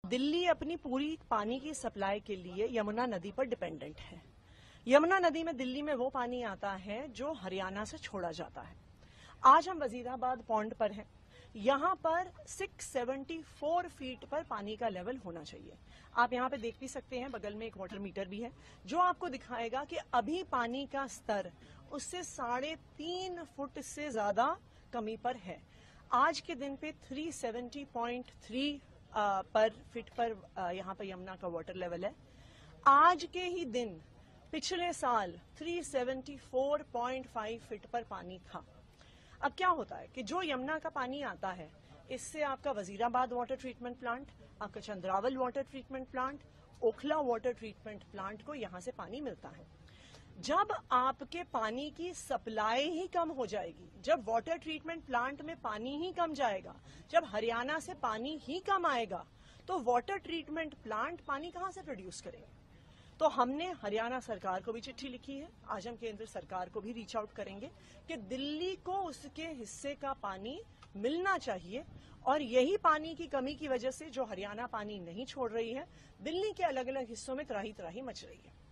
दिल्ली अपनी पूरी पानी की सप्लाई के लिए यमुना नदी पर डिपेंडेंट है। यमुना नदी में दिल्ली में वो पानी आता है जो हरियाणा से छोड़ा जाता है। आज हम वजीराबाद पॉन्ड पर हैं। यहाँ पर 674 फीट पर पानी का लेवल होना चाहिए। आप यहाँ पे देख भी सकते हैं, बगल में एक वाटर मीटर भी है जो आपको दिखाएगा कि अभी पानी का स्तर उससे 3.5 फुट से ज्यादा कमी पर है। आज के दिन पे 370.3 पर फीट पर यहाँ पर यमुना का वाटर लेवल है। आज के ही दिन पिछले साल 374.5 फीट पर पानी था। अब क्या होता है कि जो यमुना का पानी आता है, इससे आपका वजीराबाद वाटर ट्रीटमेंट प्लांट, आपका Chandrawal water treatment plant, Okhla water treatment plant को यहां से पानी मिलता है। जब आपके पानी की सप्लाई ही कम हो जाएगी, जब वाटर ट्रीटमेंट प्लांट में पानी ही कम जाएगा, जब हरियाणा से पानी ही कम आएगा, तो वाटर ट्रीटमेंट प्लांट पानी कहां से प्रोड्यूस करेंगे? तो हमने हरियाणा सरकार को भी चिट्ठी लिखी है। आज हम केंद्र सरकार को भी रीच आउट करेंगे कि दिल्ली को उसके हिस्से का पानी मिलना चाहिए, और यही पानी की कमी की वजह से जो हरियाणा पानी नहीं छोड़ रही है, दिल्ली के अलग अलग हिस्सों में त्राही त्राही मच रही है।